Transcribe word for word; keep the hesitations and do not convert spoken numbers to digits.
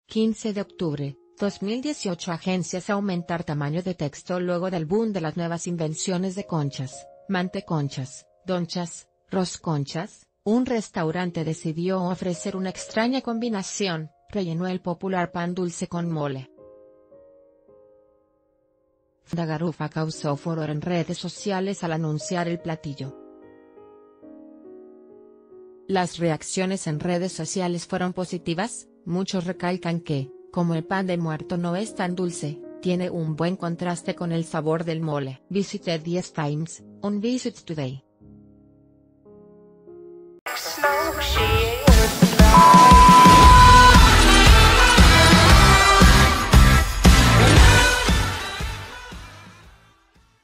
quince de octubre, dos mil dieciocho. Agencias aumentar tamaño de texto luego del boom de las nuevas invenciones de conchas, manteconchas, donchas, rosconchas. Un restaurante decidió ofrecer una extraña combinación, rellenó el popular pan dulce con mole. La garufa causó furor en redes sociales al anunciar el platillo. Las reacciones en redes sociales fueron positivas. Muchos recalcan que, como el pan de muerto no es tan dulce, tiene un buen contraste con el sabor del mole. Visite diez Times, on Visit Today.